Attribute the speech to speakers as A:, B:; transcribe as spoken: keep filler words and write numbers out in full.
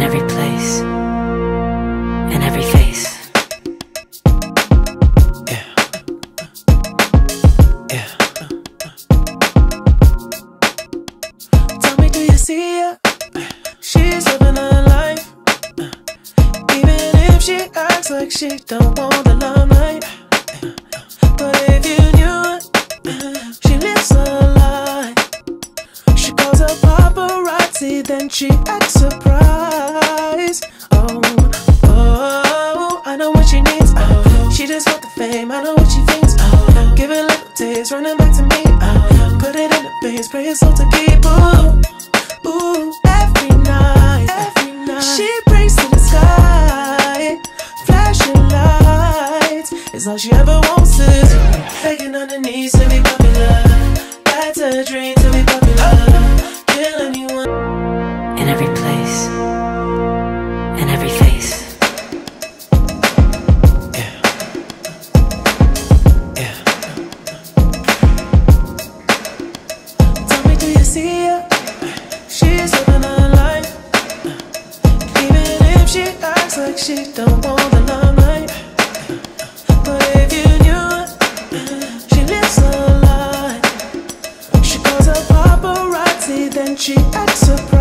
A: every place, in every face.
B: Yeah. Yeah. Tell me, do you see her? She's living her life. Even if she acts like she don't want the limelight. But if you knew it, she lives a lie. She calls her paparazzi, then she acts surprised. Oh, oh, I know what she needs. Oh, she just want the fame, I know what she thinks. Oh, give it little taste, running back to me. Oh, put it in the base, pray it's all to keep. Ooh, ooh, every night, every night she prays to the sky. Flashing lights is all she ever wants to do. Begging on her knees to be popular. That's a dream to be popular. Kill anyone.
A: In every place, in every face.
B: Yeah. Yeah. Tell me, do you see her? She's living her life. Even if she acts like she don't want the limelight. But if you knew it, she lives a lie. She calls her paparazzi, then she acts surprised.